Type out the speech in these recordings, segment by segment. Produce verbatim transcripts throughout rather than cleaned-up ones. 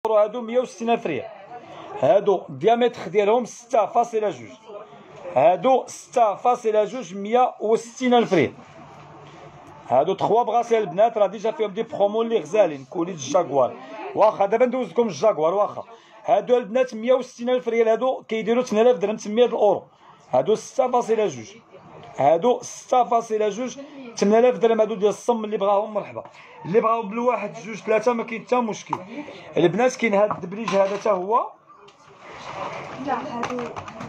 الاورو هادو مية وستين الف ريال. هادو الديامتر ديالهم ستة فاصلة جوج، هادو ستة فاصلة جوج مية وستين الف ريال. هادو تخوا بغاسي البنات راه ديجا فيهم دي برومو اللي غزالين. كوليت الجاكوار، واخا دابا ندوز لكم الجاكوار واخا. هادو البنات مية وستين الف ريال، هادو كيديروا ثمانية آلاف درهم ثمانمية الاورو. هادو ستة فاصلة جوج، هادو ستة فاصلة جوج ثمانية آلاف درهم. هادو ديال الصم اللي بغاهم مرحبا، اللي بغاو بالواحد جوج ثلاثه ما كاين حتى مشكل. البنات كاين هاد الدبليج هذا حتى هو، لا هادو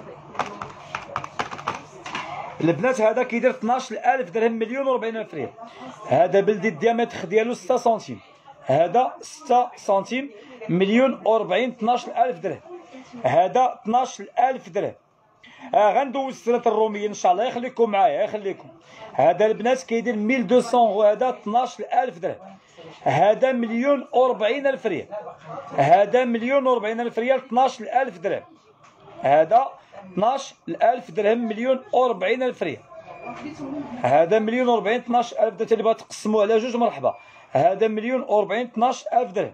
البنات هذا كيدير اثناش ألف درهم مليون وأربعين ألف ريال. هذا بلدي الديامتر ديالو ستة سنتيم، هذا ستة سنتيم مليون وأربعين اثناش ألف درهم. هذا اثناش ألف درهم. اه غندوز السنة الرومية ان شاء الله، يخليكم معايا يخليكم. هذا البنات كيدير ألف ومئتين غو، هذا اثناش ألف درهم. هذا مليون وأربعين ألف ريال، هذا مليون وأربعين ألف ريال اثناش ألف درهم. هذا اثناش ألف درهم مليون وأربعين ألف ريال. هذا مليون وأربعين اثناش ألف درهم، اللي بغا تقسموا على جوج مرحبا. هذا مليون وأربعين اثناش ألف درهم.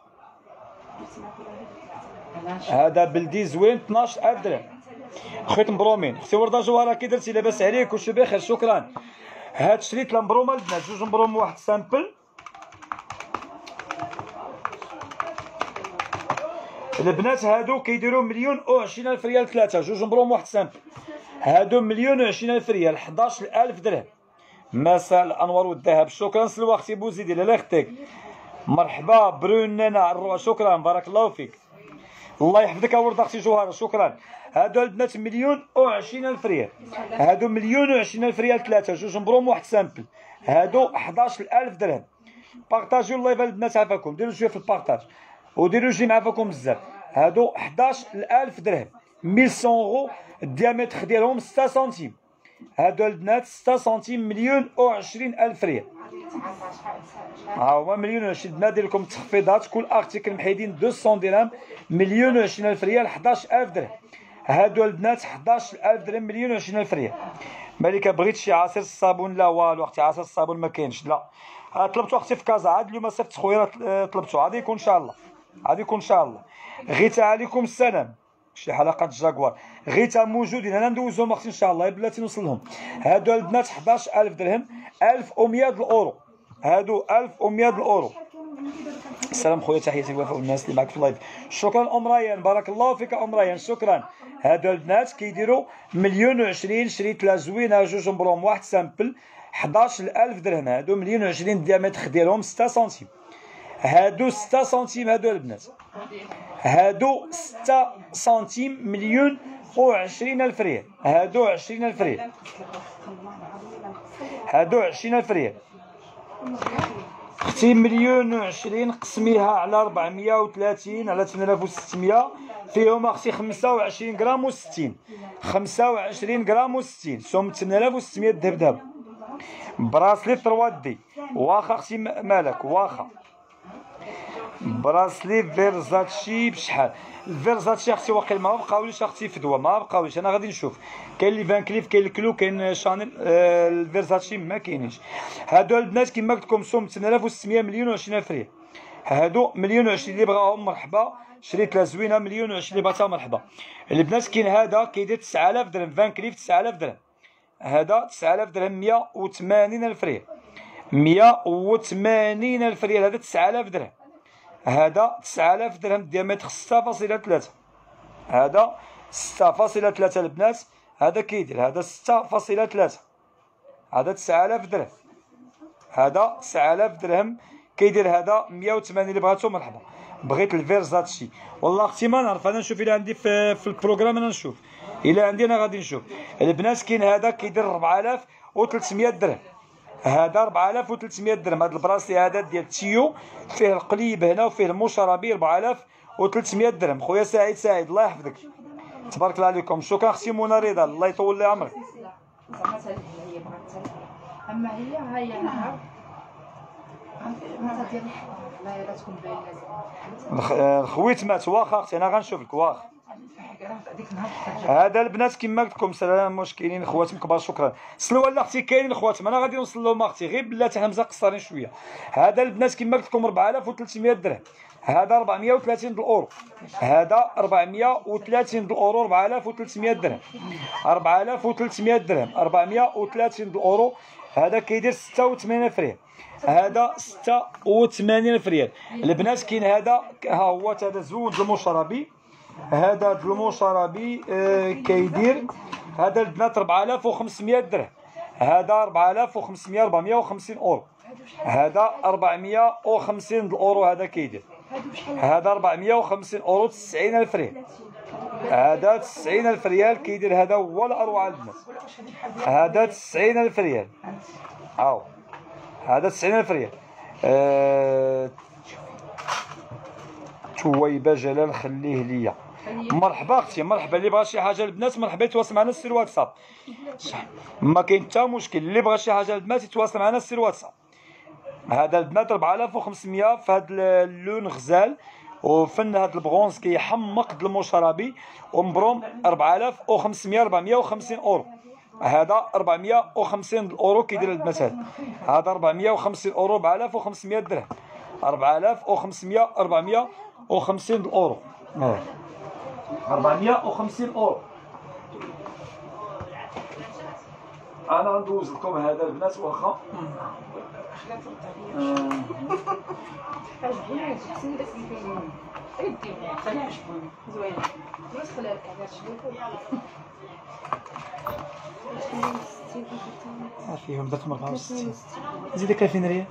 هذا بلدي زوين اثناش ألف درهم. خويت مبرومين، اختي ورده جوهره كي درتي؟ لاباس عليك وشي بخير شكرا. هاد شريت المبرومه البنات، جوج مبروم واحد سامبل. البنات هادو كيديروا مليون وعشرين ألف ريال ثلاثة، جوج مبروم واحد سامبل. هادو مليون وعشرين ألف ريال حداش ألف درهم. مساء الأنوار والذهب، شكرا سلوى أختي بوزيدي لالا اختك. مرحبا بروننا الروح، شكرا بارك الله فيك. الله يحفظك ورده أختي جوهرة شكرا. هادو البنات مليون وعشرين ألف ريال، هادو مليون وعشرين ألف ريال ثلاثة، جوج مبروم واحد سامبل. هادو حداش ألف درهم. بارطاجيو اللايف البنات عافاكم، ديروا شويه في البارطاج وديروا جيم عافاكم بزاف. هادو حداش ألف درهم، مية غو الديامتر ديالهم ستة سنتيم. هادو البنات ستة سنتيم مليون وعشرين ألف ريال. ها هما مليون وعشرين. البنات دير لكم تخفيضات، كل ارتيكل محيدين مئتين درهم، مليون وعشرين ألف ريال حداش ألف درهم. هادو البنات حداش ألف درهم مليون وعشرين ألف ريال. مالك بغيت شي عصير الصابون؟ لا والو اختي، عصير الصابون ما كاينش. لا طلبتو اختي في كازا، عاد اليوم صيفط خويا طلبتو، غادي يكون ان شاء الله، غادي يكون ان شاء الله. غيتا عليكم السلام، شي حلقه جاكوار غيتا موجودين، انا ندوزهم اختي ان شاء الله بلاتي نوصل لهم. هادو البنات حداش ألف درهم، ألف ومئة الاورو. هادو ألف ومئة الاورو. السلام خويا، تحياتي لوفاء والناس اللي معك في اللايف. شكرا ام ريان، بارك الله فيك ام ريان شكرا. هادو البنات كيديروا مليون وعشرين، شريت لا زوينه جوج مبروم واحد سامبل حداش ألف درهم. هادو مليون وعشرين الديامتر ديالهم ستة سنتيم. هادو ستة سنتيم هادو البنات، هادو ستة سنتيم مليون وعشرين ألف ريال. هادو عشرين ألف ريال، هادو عشرين ألف ريال. اختي مليون وعشرين قسميها على ربعمية وثلاثين على ثمانية آلاف وستمية، فيهم اختي خمسة وعشرين غرام وستين، خمسة وعشرين غرام وستين، سوم ثمانية آلاف وستمية ذهب ذهب. براسلي تروا دي، واخا اختي مالك واخا. براسلي فيرزاتشي بشحال؟ الفيرزاتشي اختي واقيلا ما بقاوليش اختي فدوه، ما بقاوليش، انا غادي نشوف. كاين لي فان كليف، كاين الكلو، كاين شانيل. آه الفيرزاتشي ما كاينينش. هادو البنات كيما قلت لكم سوم ثمانية آلاف وستمية مليون وعشرين ألف ريال. هادو مليون وعشرين اللي بغاهم مرحبا، شريت لا زوينه مليون وعشرين اللي بغاتها مرحبا. البنات كاين هذا كيدير تسعة آلاف درهم، فان كليف تسعة آلاف درهم. هذا تسعة آلاف درهم مية وثمانين ألف ريال، مية وثمانين ألف ريال. هذا تسعة آلاف درهم، هذا تسعة آلاف درهم ديامتر ستة فاصلة ثلاثة. هذا ستة فاصلة ثلاثة البنات. هذا كيدير هذا ستة فاصلة ثلاثة، هذا تسعة آلاف درهم. هذا تسعة آلاف درهم كيدير هذا مية وثمانين اللي بغاتو مرحبا. بغيت الفيرزاتشي والله اختي ما نعرف، انا نشوف الا عندي في, في البروغرام، انا نشوف الا عندي انا غادي نشوف. البنات كاين هذا كيدير أربعة آلاف وثلاثمية درهم. هذا أربعة آلاف وثلاثمية درهم. هذا البراسلي هذا ديال التيو فيه القليب هنا وفيه المشربي أربعة آلاف وثلاثمية درهم. خويا سعيد سعيد الله يحفظك، تبارك الله عليكم. شكرا اختي منى رضا، الله يطول لي عمرك. اما هي هي انا الخويت مات، واخا اختي انا غنشوف لك واخا. هذا البنات كما قلت لكم سلام واش كاينين خواتم كبار؟ شكرا. سلوى لا اختي كاينين خواتم، انا غادي نوصل لهم اختي غير بلاتي حنا مزال قصرين شويه. هذا البنات كما قلت لكم أربعة آلاف وثلاثمية درهم. هذا أربعمية وثلاثين د الأورو، هذا أربعمية وثلاثين د الأورو، أربعة آلاف وثلاثمية درهم، أربعة آلاف وثلاثمية درهم، أربعمية وثلاثين د الأورو. هذا كيدير ستة وثمانين ألف ريال، هذا ستة وثمانين ألف ريال. البنات كاين هذا ها هو هذا زوج المشربي، هذا المشربي آه كيدير هذا البنات أربعة آلاف وخمسمية درهم، هذا أربعة آلاف وخمسمية أربعمية وخمسين أورو، هذا أربعمية وخمسين د الأورو. هذا كيدير هذا أربعمية وخمسين أورو، تسعين ألف ريال، هذا تسعين ألف ريال كيدير هذا هو الأروع البنات، هذا تسعين ألف ريال. أو هذا تسعين ألف ريال. أه... تويبة جلال خليه ليا. مرحبا اختي، مرحبا. اللي بغى شي حاجه البنات مرحبا يتواصل معنا السير واتساب، ما كاين حتى مشكل. اللي بغى شي حاجه البنات يتواصل معنا السير واتساب. هذا البنات أربعة آلاف وخمسمية في هذا اللون غزال، وفن هذا البغونز كيحمق د المشربي ومبروم أربعة آلاف وخمسمية أربعمية وخمسين أورو. هذا أربعمية وخمسين أورو كيدير البنات. هذا هذا أربعمية وخمسين أورو، أربعة آلاف وخمسمية درهم، أربعة آلاف وخمسمية أربعمية وخمسين أورو، أربعمية وخمسين أورو. أنا غندوز لكم هذا البنات واخا. ما فيهم درتهم أربعة وستين، زيدك ألفين ريال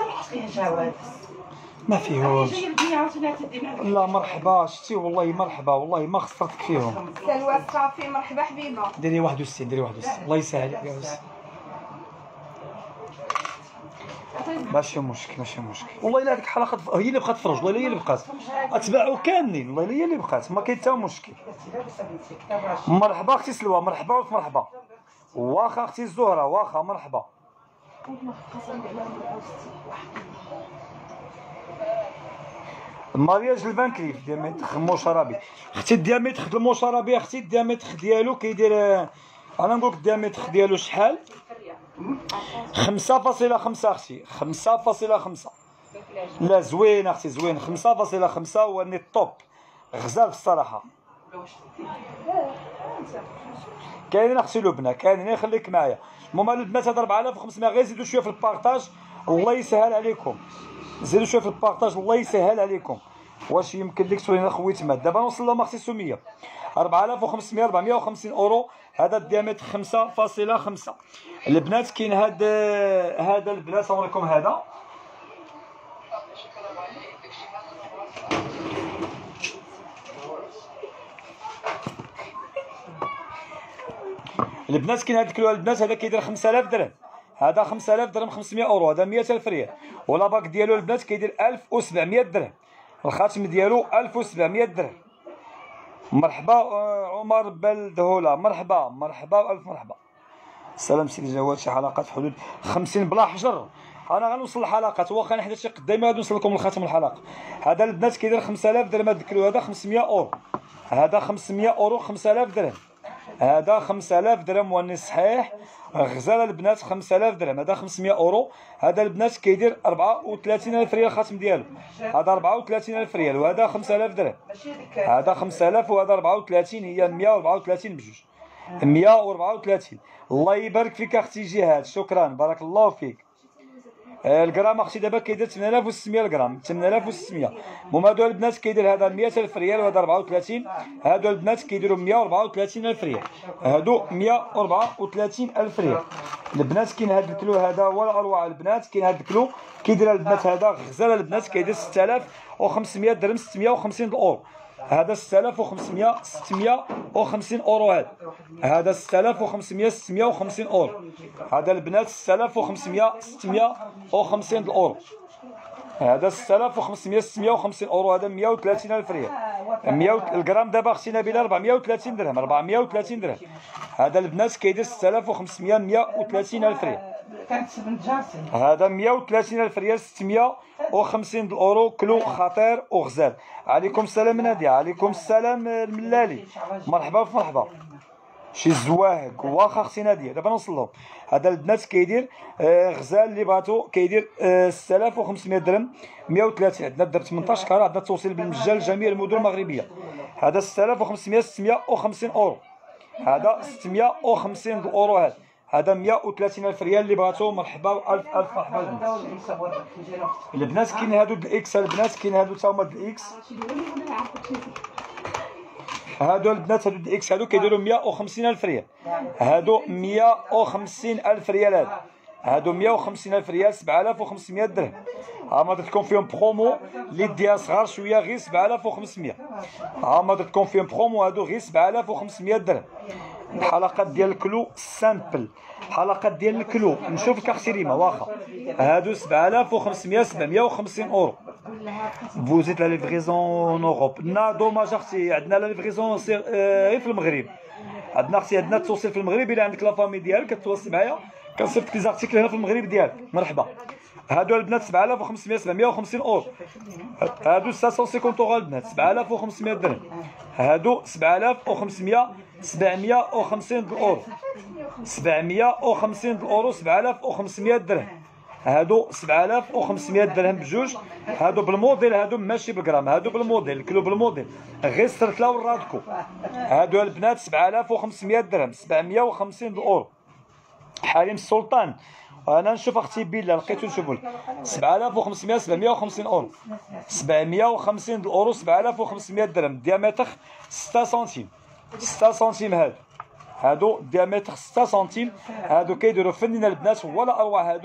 ما فيهمش. لا مرحبا، شتي والله مرحبا، والله ما خسرتك فيهم. سلوى الصافي مرحبا حبيبه. ديري واحد وستين، ديري واحد وستين الله يسهل عليك. ماشي مشكل ماشي مشكل. والله الا هذيك الحلقه هي اللي بقات تفرج، والله هي اللي بقات اتباعوا كاملين، والله هي اللي بقات، ما كاين حتى مشكل. مرحبا اختي سلوى، مرحبا وك مرحبا. واخا اختي الزهره، واخا مرحبا. المارياج البانكلي في ديامتر المشربي. اختي الديامتر المشربي اختي الديامتر ديالو كيدير، انا نقول لك الديامتر ديالو شحال؟ خمسة فاصلة خمسة اختي، خمسة فاصلة خمسة. لا زوين اختي زوين، خمسة فاصلة خمسة هو ني الطوب غزال الصراحه. كاينين اختي لبنى، كاينين خليك معايا. المهم البنات هاد أربعة آلاف وخمسمية غير زيدوا شويه في البارطاج الله يسهل عليكم، زيدوا شويه في البارطاج الله يسهل عليكم. واش يمكن لك تسولينا اخويا مات دابا نوصل لهم اختي سميه. أربعة آلاف وخمسمية أربعمية وخمسين أورو. هذا الديامتر خمسة فاصلة خمسة. البنات كاين هاد هذا البنات نوريكم هذا البنات كاين هاد الكلو البنات هذا كيدير خمسة آلاف درهم، هذا خمسة آلاف درهم خمسمية أورو، هذا مية ألف ريال. ولا باك ديالو البنات كيدير ألف وسبعمية درهم، الخاتم ديالو ألف وسبعمية درهم. مرحبا عمر بلدهوله، مرحبا مرحبا ألف مرحبا. سلام سيدي جواد. شي حلقات حدود خمسين بلا حجر، انا غنوصل الحلقات واخا نحدى شي قدامي غادي نوصل لكم لخاتم الحلقه. هذا البنات كيدير خمسة آلاف درهم، هذا الكيلو هذا خمسمية أورو، هذا خمسمية أورو، خمسة آلاف درهم، هذا خمسة آلاف درهم واني صحيح. غزاله البنات خمسة آلاف درهم، هذا خمسمية أورو. هذا البنات كيدير أربعة وثلاثين ألف ريال الخاتم ديالو، هذا أربعة وثلاثين ألف ريال، وهذا خمسة آلاف درهم، هذا خمسة آلاف وهذا أربعة وثلاثين، هي مية وأربعة وثلاثين بجوج، مية وأربعة وثلاثين. الله يبارك فيك اختي جهاد، شكرا بارك الله فيك. الجرام اختي دابا كيدير ثمانية آلاف وستمية الجرام، ثمانية آلاف وستمية. المهم هادو البنات كيدير هذا مية ألف ريال وهذا أربعة وثلاثين، هادو البنات كيديروا مية وأربعة وثلاثين ألف ريال، هادو مية وأربعة وثلاثين ألف ريال. البنات كاين هذا الكيلو هذا هو الاروع البنات، كاين هذا الكيلو كيدير البنات هذا غزال البنات كيدير ستة آلاف وخمسمية درهم، ستمية وخمسين أورو. هذا ستة آلاف وخمسمية ستمية وخمسين أورو، هذا هذا ستة آلاف وخمسمية ستمية وخمسين أورو. هذا البنات ستة آلاف وخمسمية ستمية وخمسين أورو، هذا ستة آلاف وخمسمية ستمية وخمسين أورو، هذا مية وثلاثين ألف ريال. مية الجرام دابا اختي نبيله أربعمية وثلاثين درهم، أربعمية وثلاثين درهم. هذا البنات كيدير ستة آلاف وخمسمية مية وثلاثين ألف ريال، هذا مية وثلاثين ألف ريال، ستمية وخمسين أورو. كلو خطير وغزال. عليكم السلام نادية، عليكم السلام الملالي، مرحبا مرحبا. شي زواهق واخا اختي ناديه دابا نوصل لهم. هذا البنات كيدير آه غزال اللي بغاتو كيدير آه ستة آلاف وخمسمية درهم مية وثلاثين. عندنا درب ثمنطاش كاره، عندنا التوصيل بالمجان لجميع المدن المغربيه. هذا ستة آلاف وخمسمية ستمية وخمسين اورو، هذا ستمية وخمسين اورو. هذا هذا مية وثلاثين الف ريال اللي بغاتو مرحبا والف الف مرحبا البنات. البنات كاين هادو د الاكس، البنات كاين هادو تا هما د الاكس. هادو البنات هادو د اكس هادو كيديروا مية وخمسين الف ريال. هادو مية وخمسين الف ريال. هادو هادو مية وخمسين الف ريال، سبعة آلاف وخمسمية درهم. ها ما تكون فيهم برومو اللي ديها صغار شويه غير سبعة آلاف وخمسمية. ها ما تكون فيهم برومو هادو غير سبعة آلاف وخمسمية درهم. الحلقات ديال الكلو سامبل، حلقات ديال الكلو نشوف الكارتي ريما واخا هادو سبعة آلاف وخمسمية سبعمية وخمسين اورو. فوزيت لا ليفريزون اوروب. نا دوماج اختي عندنا لا ليفريزون غير في المغرب. عندنا اختي عندنا التوصيل في المغرب. الا عندك لافامي ديالك كتواصل معايا كنصيفط لي زارتيكل هنا في المغرب ديالك. مرحبا. هادو البنات سبعة آلاف وخمسمية سبعمية وخمسين اورو. هادو ستة مية وخمسين اورو البنات سبعة آلاف وخمسمية درهم. هادو سبعة آلاف وخمسمية سبعمية وخمسين اورو. سبعمية وخمسين اورو، سبعة آلاف وخمسمية درهم. هادو سبعة آلاف وخمسمية درهم بجوج. هادو بالموديل، هادو ماشي بالجرام، هادو بالموديل كيلو بالموديل غير سترتلا والرادكو. هادو البنات سبعة آلاف وخمسمية درهم، سبعمية وخمسين اورو. حريم السلطان انا نشوف اختي بيلا لقيتو نشوفو لك سبعة آلاف وخمسمية سبعمية وخمسين اورو. سبعمية وخمسين اورو، سبعة آلاف وخمسمية درهم. ديامتر ستة سنتيم، ستة سنتيم. هادو هادو ديامتر ستة سنتيم. هادو كيديروا فنين البنات ولا اروع. هادو